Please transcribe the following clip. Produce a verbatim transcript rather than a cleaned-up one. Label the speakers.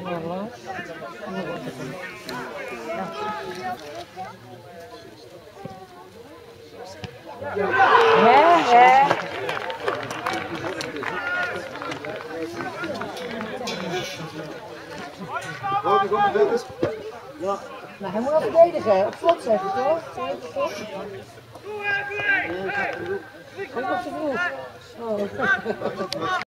Speaker 1: Ja, ja. Ja. Nou, hij moet wel verdedigen. Op slot zeggen, toch? Kom op z'n vroeg.